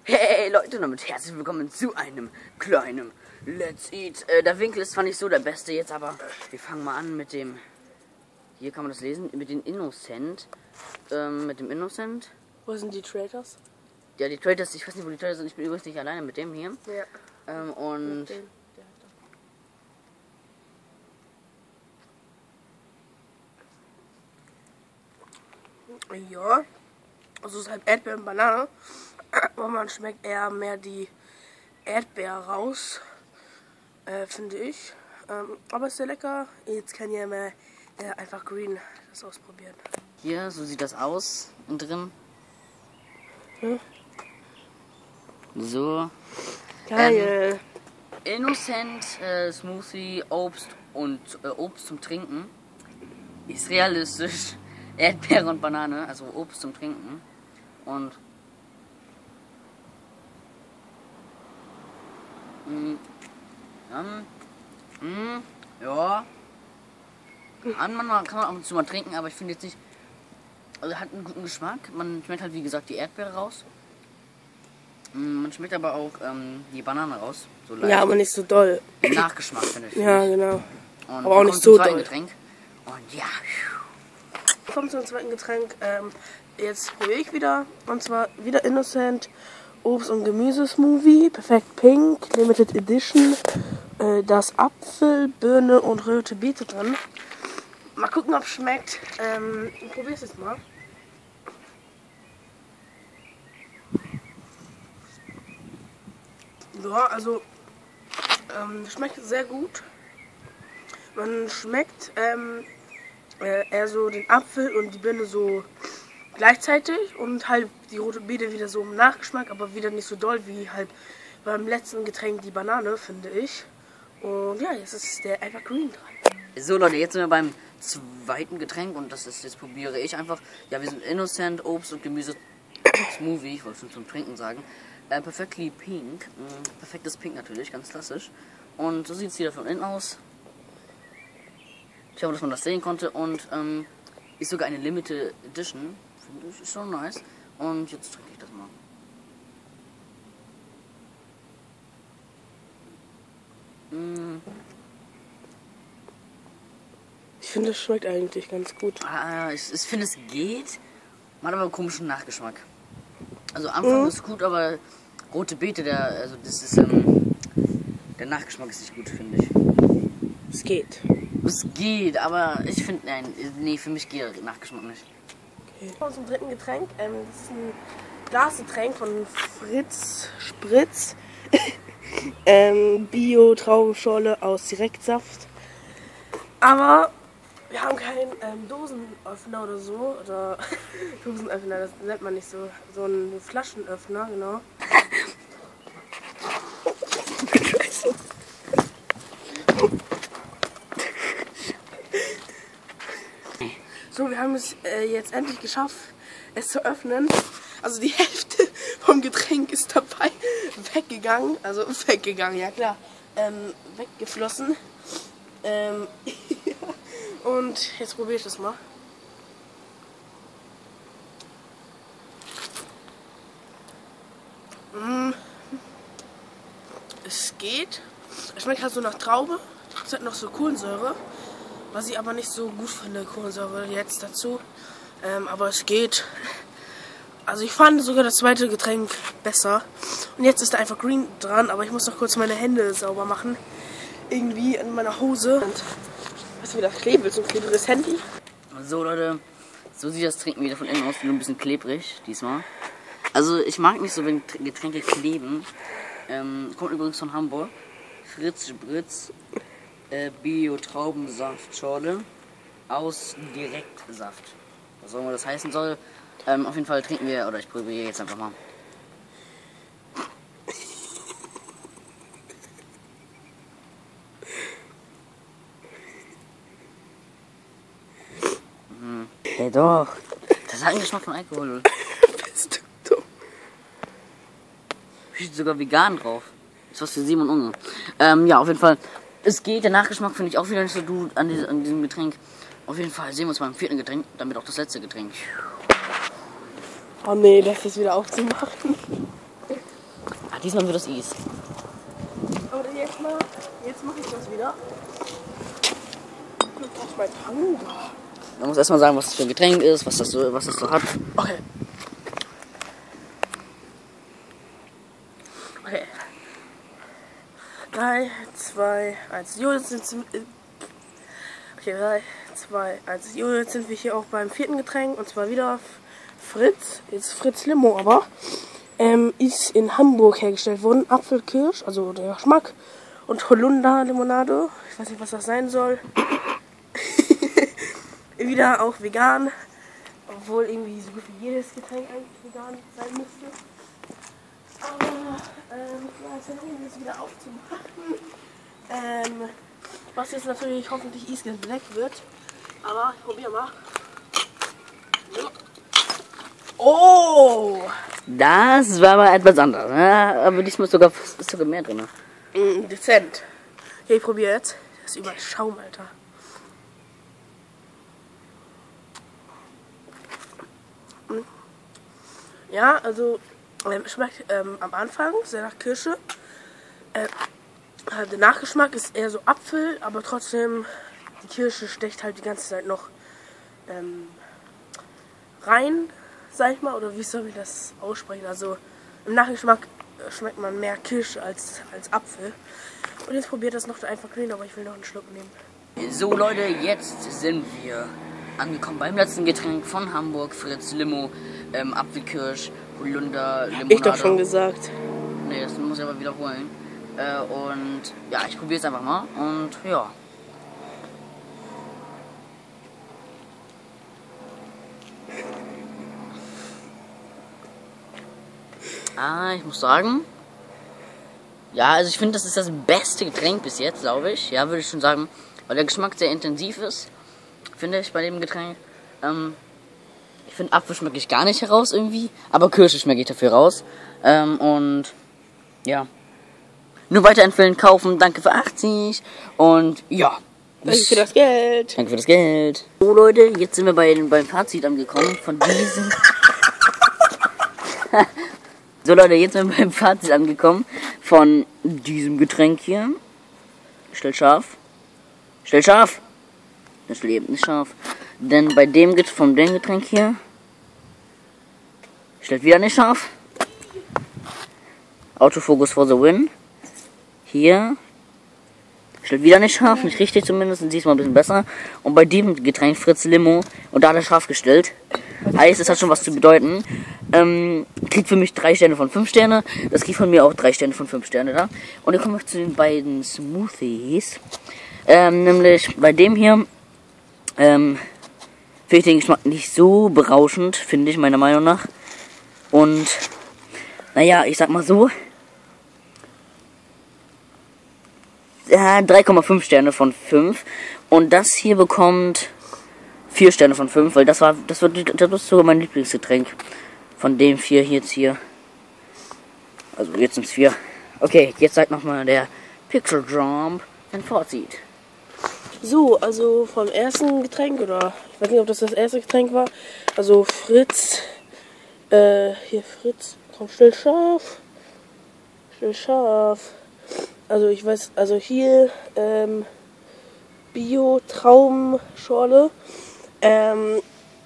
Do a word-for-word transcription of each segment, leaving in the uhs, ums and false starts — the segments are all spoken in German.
Hey Leute, und damit herzlich willkommen zu einem kleinen Let's Eat. Äh, der Winkel ist zwar nicht so der beste jetzt, aber wir fangen mal an mit dem, hier kann man das lesen, mit dem Innocent. Ähm, mit dem Innocent. Wo sind die Traders? Ja, die Traders, ich weiß nicht, wo die Traders sind, ich bin übrigens nicht alleine mit dem hier. Ja. Ähm, und... Ja, also es ist halt Erdbeer und Banane, aber man schmeckt eher mehr die Erdbeer raus, äh, finde ich. Ähm, aber ist sehr lecker. Jetzt kann ja mehr äh, einfach Green das ausprobieren. Hier, so sieht das aus, innen drin. Hm? So. Geil. Ähm, Innocent äh, Smoothie, Obst und äh, Obst zum Trinken. Ist realistisch. Erdbeere und Banane, also Obst zum Trinken. Und mh, dann, mh, ja, kann man, mal, kann man ab und zu mal trinken, aber ich finde jetzt nicht, also hat einen guten Geschmack. Man schmeckt halt wie gesagt die Erdbeere raus. Mh, man schmeckt aber auch ähm, die Banane raus. So leicht. Ja, aber nicht so doll. Nachgeschmack finde ich. Ja, genau. Und aber auch nicht so doll. Getränk. Und ja. Kommt zum zweiten Getränk. Ähm, jetzt probiere ich wieder. Und zwar wieder Innocent Obst- und Gemüsesmoothie. Perfekt Pink, Limited Edition. Äh, da ist Apfel, Birne und rote Beete drin. Mal gucken, ob es schmeckt. Ähm, ich probiere es jetzt mal. Ja, also ähm, schmeckt sehr gut. Man schmeckt ähm, äh, eher so den Apfel und die Birne so gleichzeitig und halt die rote Beete wieder so im Nachgeschmack, aber wieder nicht so doll wie halt beim letzten Getränk die Banane, finde ich. Und ja, jetzt ist der Evergreen dran. So Leute, jetzt sind wir beim zweiten Getränk und das ist, jetzt probiere ich einfach. Ja, wir sind Innocent Obst und Gemüse Smoothie, ich wollte schon zum Trinken sagen. Äh, perfectly pink, mh, perfektes Pink natürlich, ganz klassisch. Und so sieht es hier von innen aus. Ich hoffe, dass man das sehen konnte und ähm, ist sogar eine Limited Edition, finde ich, ist schon nice. Und jetzt trinke ich das mal. Mmh. Ich finde, es schmeckt eigentlich ganz gut. Ah, ich, ich finde, es geht. Man hat aber einen komischen Nachgeschmack. Also Anfang mhm. ist gut, aber rote Beete, der, also das ist, ähm, der Nachgeschmack ist nicht gut, finde ich. Es geht. Es geht, aber ich finde, nein, nee, für mich geht der Nachgeschmack nicht. Okay. Kommen zum dritten Getränk. Ähm, das ist ein Glasgetränk von Fritz Spritz. ähm, Bio-Traubenschorle aus Direktsaft. Aber wir haben keinen ähm, Dosenöffner oder so. Oder Dosenöffner, das nennt man nicht so. So einen Flaschenöffner, genau. So, wir haben es äh, jetzt endlich geschafft, es zu öffnen. Also die Hälfte vom Getränk ist dabei weggegangen. Also weggegangen, ja klar. Ähm, weggeflossen. Ähm, und jetzt probiere ich das mal. Mm. Es geht. Es schmeckt halt so nach Traube. Es hat noch so Kohlensäure. Was ich aber nicht so gut finde, Kohlensäure jetzt dazu. Ähm, aber es geht. Also ich fand sogar das zweite Getränk besser. Und jetzt ist da einfach Green dran, aber ich muss noch kurz meine Hände sauber machen. Irgendwie in meiner Hose. Und weißt du, wie das klebt? So ein klebriges Handy. So Leute, so sieht das Trinken wieder von innen aus, nur ein bisschen klebrig diesmal. Also ich mag nicht so, wenn Getränke kleben. Ähm, kommt übrigens von Hamburg. Fritz Spritz. Bio-Traubensaftschorle aus Direktsaft. Was auch immer das heißen soll. Ähm, auf jeden Fall trinken wir, oder ich probiere jetzt einfach mal. Mhm. Hey doch, das hat einen Geschmack von Alkohol. Bist du dumm? Steht sogar vegan drauf. Das ist was für Simon Unge. Ähm, ja, auf jeden Fall. Es geht, der Nachgeschmack finde ich auch wieder nicht so gut an, diese, an diesem Getränk. Auf jeden Fall sehen wir uns beim vierten Getränk, damit auch das letzte Getränk. Oh nee, das ist wieder aufzumachen. diesmal wird das Eis. Aber jetzt mal, jetzt mache ich das wieder. Ich brauche mein Hunger. Man muss erstmal sagen, was das für ein Getränk ist, was das so, was das so hat. Okay. Okay. drei, zwei, eins. Jo, jetzt sind wir. Okay, drei, zwei, eins. Jo, jetzt sind wir hier auch beim vierten Getränk. Und zwar wieder Fritz. Jetzt Fritz Limo, aber. Ähm, ist in Hamburg hergestellt worden. Apfelkirsch, also der Geschmack. Und Holunder-Limonade. Ich weiß nicht, was das sein soll. Wieder auch vegan. Obwohl irgendwie so gut wie jedes Getränk eigentlich vegan sein müsste. Aber, ähm, ja, jetzt versuchen wir es wieder aufzumachen. Ähm, was jetzt natürlich hoffentlich Easy Black wird. Aber ich probiere mal. Ja. Oh! Das war aber etwas anderes, ne? Aber diesmal ist sogar, ist sogar mehr drin. Mm, dezent. Okay, ich probiere jetzt. Das ist überall Schaum, Alter. Ja, also ähm, schmeckt ähm, am Anfang sehr nach Kirsche. Äh, der Nachgeschmack ist eher so Apfel, aber trotzdem die Kirsche stecht halt die ganze Zeit noch ähm, rein, sag ich mal, oder wie soll ich das aussprechen? Also im Nachgeschmack äh, schmeckt man mehr Kirsche als, als Apfel. Und jetzt probiert das noch einfach grün, aber ich will noch einen Schluck nehmen. So Leute, jetzt sind wir angekommen beim letzten Getränk von Hamburg, Fritz Limo, ähm, Apfelkirsch, Holunder, Limonade. Ich doch schon gesagt. Nee, das muss ich aber wiederholen. Äh, und ja, ich probiere es einfach mal und ja. Ah, ich muss sagen, ja, also ich finde, das ist das beste Getränk bis jetzt, glaube ich. Ja, würde ich schon sagen, weil der Geschmack sehr intensiv ist, finde ich, bei dem Getränk. Ähm, ich finde, Apfel schmecke ich gar nicht heraus irgendwie, aber Kirsche schmecke ich dafür raus. Ähm, und ja, nur weiterempfehlen, kaufen, danke für achtzig und ja. Danke für das Geld. Danke für das Geld. So Leute, jetzt sind wir bei, beim Fazit angekommen von diesem... So Leute, jetzt sind wir beim Fazit angekommen von diesem Getränk hier. Stell scharf. Stell scharf. Das lebt nicht scharf. Denn bei dem Get von dem Getränk hier stellt wieder nicht scharf. Autofokus for the win. Hier stellt wieder nicht scharf, nicht richtig zumindest, und diesmal ein bisschen besser. Und bei dem Getränk Fritz Limo, und da hat er scharf gestellt. Heißt, es hat schon was zu bedeuten. Ähm, kriegt für mich drei Sterne von fünf Sterne. Das kriegt von mir auch drei Sterne von fünf Sterne da. Und dann kommen wir zu den beiden Smoothies. Ähm, nämlich bei dem hier, ähm, finde ich den Geschmack nicht so berauschend, finde ich meiner Meinung nach. Und, naja, ich sag mal so, ja, drei Komma fünf Sterne von fünf. Und das hier bekommt vier Sterne von fünf, weil das war, das wird, das ist sogar mein Lieblingsgetränk. Von dem vier jetzt hier. Also jetzt sind es vier. Okay, jetzt sagt nochmal der Pixel Jump ein Fazit. So, also vom ersten Getränk, oder ich weiß nicht, ob das das erste Getränk war. Also Fritz, äh, hier Fritz, komm, still scharf. Still scharf. Also ich weiß, also hier, ähm, Bio-Traubenschorle. Ähm,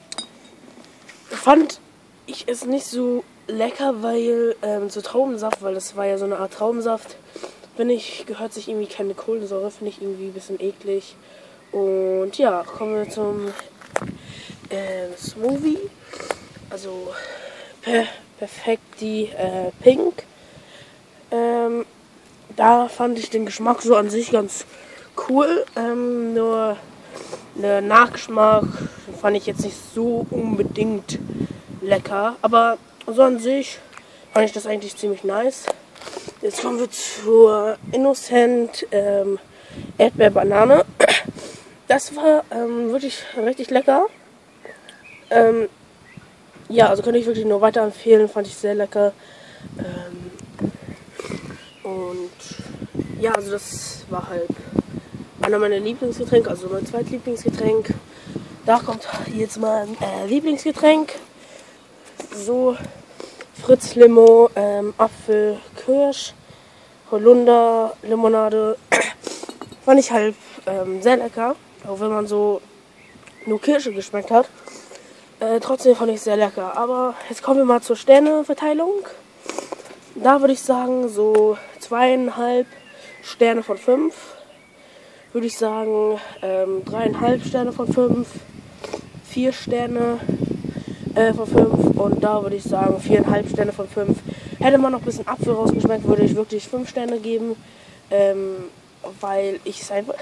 fand ich es nicht so lecker, weil, ähm, so Traubensaft, weil das war ja so eine Art Traubensaft, finde ich, gehört sich irgendwie keine Kohlensäure, finde ich irgendwie ein bisschen eklig. Und ja, kommen wir zum äh, Smoothie. Also per perfekt die äh, Pink. Ähm, da fand ich den Geschmack so an sich ganz cool. Ähm, nur der Nachgeschmack fand ich jetzt nicht so unbedingt lecker. Aber so an sich fand ich das eigentlich ziemlich nice. Jetzt kommen wir zur Innocent ähm, Erdbeer-Banane. Das war ähm, wirklich richtig lecker. Ähm, ja, also könnte ich wirklich nur weiterempfehlen. Fand ich sehr lecker. Ähm, und ja, also das war halt einer meiner Lieblingsgetränke, also mein zweitlieblingsgetränk. Da kommt jetzt mein äh, Lieblingsgetränk. So Fritz Limo, ähm, Apfel, Kirsch, Holunder, Limonade. Fand ich halt ähm, sehr lecker, auch wenn man so nur Kirsche geschmeckt hat. Äh, trotzdem fand ich es sehr lecker. Aber jetzt kommen wir mal zur Sterneverteilung. Da würde ich sagen, so zweieinhalb Sterne von fünf. Würde ich sagen, ähm, dreieinhalb Sterne von fünf. Vier Sterne äh, von fünf. Und da würde ich sagen, viereinhalb Sterne von fünf. Hätte man noch ein bisschen Apfel rausgeschmeckt, würde ich wirklich fünf Sterne geben. Ähm, weil ich es einfach...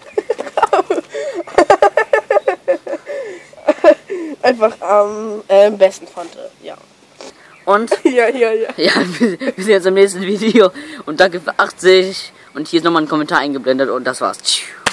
einfach am äh, besten fand. Ja. Und? ja, ja, ja. Ja, wir, wir sehen jetzt im nächsten Video. Und danke für achtzig. Und hier ist nochmal ein Kommentar eingeblendet und das war's.